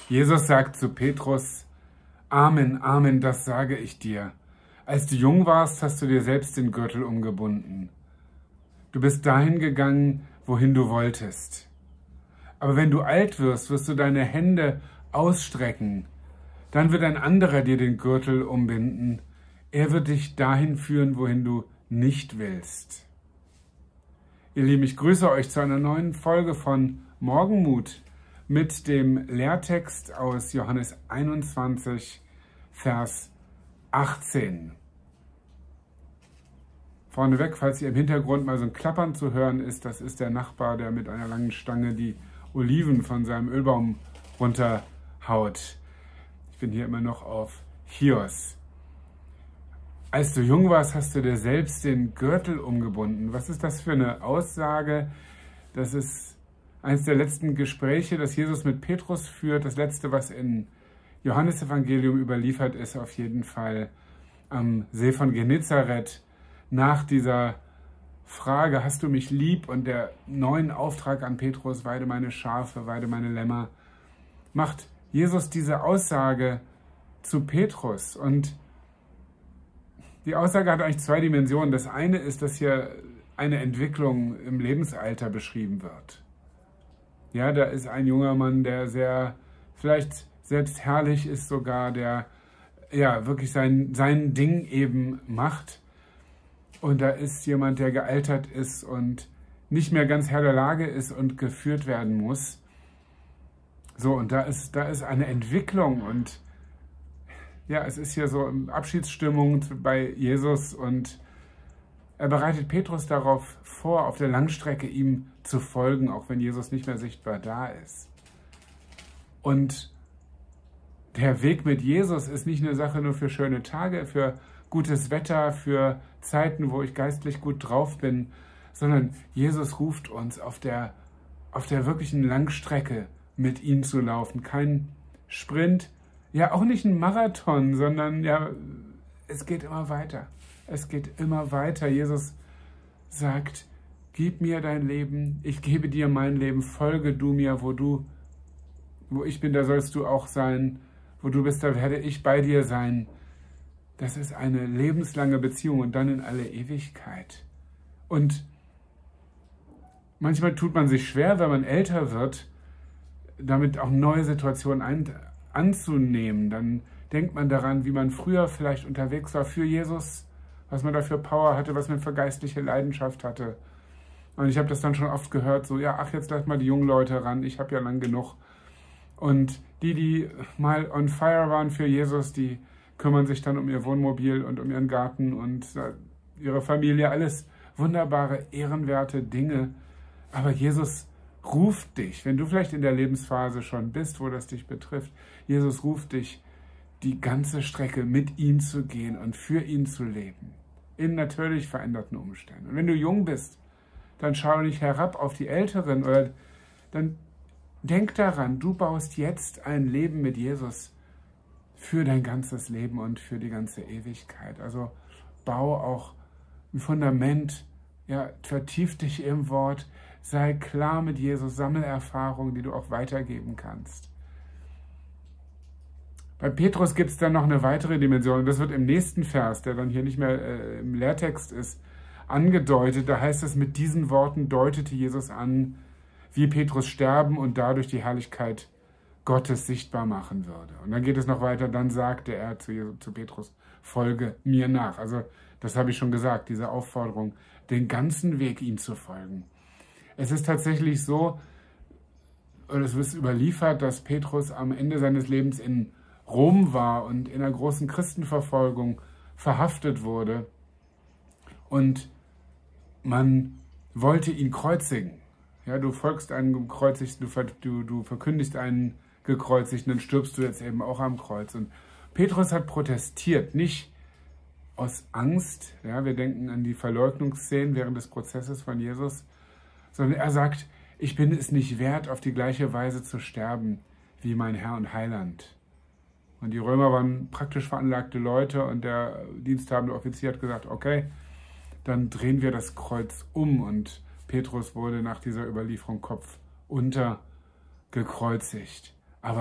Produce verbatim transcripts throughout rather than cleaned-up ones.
Jesus sagt zu Petrus: Amen, Amen, das sage ich dir. Als du jung warst, hast du dir selbst den Gürtel umgebunden. Du bist dahin gegangen, wohin du wolltest. Aber wenn du alt wirst, wirst du deine Hände ausstrecken. Dann wird ein anderer dir den Gürtel umbinden. Er wird dich dahin führen, wohin du nicht willst. Ihr Lieben, ich grüße euch zu einer neuen Folge von Morgenmut mit dem Lehrtext aus Johannes einundzwanzig, Vers achtzehn. Vorneweg, falls ihr im Hintergrund mal so ein Klappern zu hören ist, das ist der Nachbar, der mit einer langen Stange die Oliven von seinem Ölbaum runterhaut. Ich bin hier immer noch auf Chios. Als du jung warst, hast du dir selbst den Gürtel umgebunden. Was ist das für eine Aussage? Das ist eines der letzten Gespräche, das Jesus mit Petrus führt. Das letzte, was im Johannesevangelium überliefert ist, auf jeden Fall am See von Genezareth. Nach dieser Frage, hast du mich lieb? Und der neuen Auftrag an Petrus, weide meine Schafe, weide meine Lämmer, macht Jesus diese Aussage zu Petrus. Und die Aussage hat eigentlich zwei Dimensionen. Das eine ist, dass hier eine Entwicklung im Lebensalter beschrieben wird. Ja, da ist ein junger Mann, der sehr, vielleicht selbst herrlich ist sogar, der ja wirklich sein, sein Ding eben macht. Und da ist jemand, der gealtert ist und nicht mehr ganz Herr der Lage ist und geführt werden muss. So, und da ist, da ist eine Entwicklung und ja, es ist hier so Abschiedsstimmung bei Jesus und er bereitet Petrus darauf vor, auf der Langstrecke ihm zu folgen, auch wenn Jesus nicht mehr sichtbar da ist. Und der Weg mit Jesus ist nicht eine Sache nur für schöne Tage, für gutes Wetter, für Zeiten, wo ich geistlich gut drauf bin, sondern Jesus ruft uns auf der, auf der wirklichen Langstrecke mit ihm zu laufen. Kein Sprint, ja auch nicht ein Marathon, sondern ja, es geht immer weiter. Es geht immer weiter. Jesus sagt, gib mir dein Leben, ich gebe dir mein Leben, folge du mir, wo du, wo ich bin, da sollst du auch sein, wo du bist, da werde ich bei dir sein. Das ist eine lebenslange Beziehung und dann in alle Ewigkeit. Und manchmal tut man sich schwer, wenn man älter wird, damit auch neue Situationen ein, anzunehmen. Dann denkt man daran, wie man früher vielleicht unterwegs war für Jesus, was man da für Power hatte, was man für geistliche Leidenschaft hatte. Und ich habe das dann schon oft gehört, so, ja, ach, jetzt lass mal die jungen Leute ran, ich habe ja lang genug. Und die, die mal on fire waren für Jesus, die kümmern sich dann um ihr Wohnmobil und um ihren Garten und ihre Familie, alles wunderbare, ehrenwerte Dinge. Aber Jesus ruft dich, wenn du vielleicht in der Lebensphase schon bist, wo das dich betrifft, Jesus ruft dich, die ganze Strecke mit ihm zu gehen und für ihn zu leben, in natürlich veränderten Umständen. Und wenn du jung bist, dann schau nicht herab auf die Älteren oder dann denk daran, du baust jetzt ein Leben mit Jesus für dein ganzes Leben und für die ganze Ewigkeit. Also bau auch ein Fundament, ja, vertief dich im Wort, sei klar mit Jesus, sammle Erfahrungen, die du auch weitergeben kannst. Bei Petrus gibt es dann noch eine weitere Dimension, und das wird im nächsten Vers, der dann hier nicht mehr äh, im Lehrtext ist, angedeutet. Da heißt es, mit diesen Worten deutete Jesus an, wie Petrus sterben und dadurch die Herrlichkeit Gottes sichtbar machen würde. Und dann geht es noch weiter, dann sagte er zu, Jesus, zu Petrus, folge mir nach. Also das habe ich schon gesagt, diese Aufforderung, den ganzen Weg ihm zu folgen. Es ist tatsächlich so, und es wird überliefert, dass Petrus am Ende seines Lebens in Rom war und in einer großen Christenverfolgung verhaftet wurde. Und man wollte ihn kreuzigen. Ja, du folgst einem Gekreuzigten, du, du, du verkündigst einen Gekreuzigten, dann stirbst du jetzt eben auch am Kreuz. Und Petrus hat protestiert, nicht aus Angst, ja, wir denken an die Verleugnungsszenen während des Prozesses von Jesus, sondern er sagt, ich bin es nicht wert, auf die gleiche Weise zu sterben wie mein Herr und Heiland. Und die Römer waren praktisch veranlagte Leute und der diensthabende Offizier hat gesagt, okay, dann drehen wir das Kreuz um. Und Petrus wurde nach dieser Überlieferung kopfunter gekreuzigt. Aber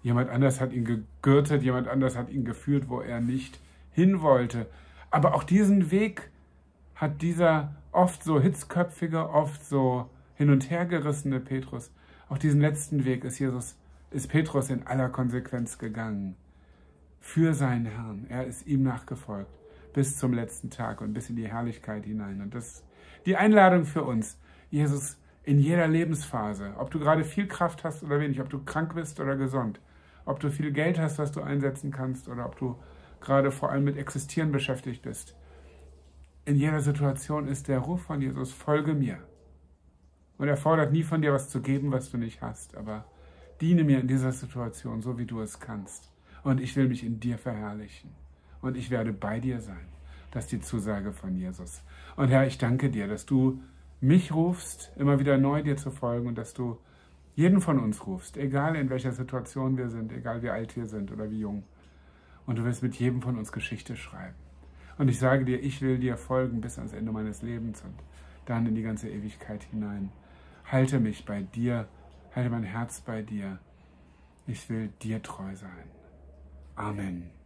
Jemand anders hat ihn gegürtet, jemand anders hat ihn geführt, wo er nicht hin wollte. Aber auch diesen Weg hat dieser oft so hitzköpfige, oft so hin und her gerissene Petrus, auch diesen letzten Weg ist Jesus, ist Petrus in aller Konsequenz gegangen. Für seinen Herrn. Er ist ihm nachgefolgt bis zum letzten Tag und bis in die Herrlichkeit hinein. Und das ist die Einladung für uns, Jesus in jeder Lebensphase, ob du gerade viel Kraft hast oder wenig, ob du krank bist oder gesund, ob du viel Geld hast, was du einsetzen kannst, oder ob du gerade vor allem mit Existieren beschäftigt bist. In jeder Situation ist der Ruf von Jesus, folge mir. Und er fordert nie von dir was zu geben, was du nicht hast, aber diene mir in dieser Situation, so wie du es kannst. Und ich will mich in dir verherrlichen. Und ich werde bei dir sein. Das ist die Zusage von Jesus. Und Herr, ich danke dir, dass du mich rufst, immer wieder neu dir zu folgen, und dass du jeden von uns rufst, egal in welcher Situation wir sind, egal wie alt wir sind oder wie jung. Und du willst mit jedem von uns Geschichte schreiben. Und ich sage dir, ich will dir folgen bis ans Ende meines Lebens und dann in die ganze Ewigkeit hinein. Halte mich bei dir, halte mein Herz bei dir. Ich will dir treu sein. Amen.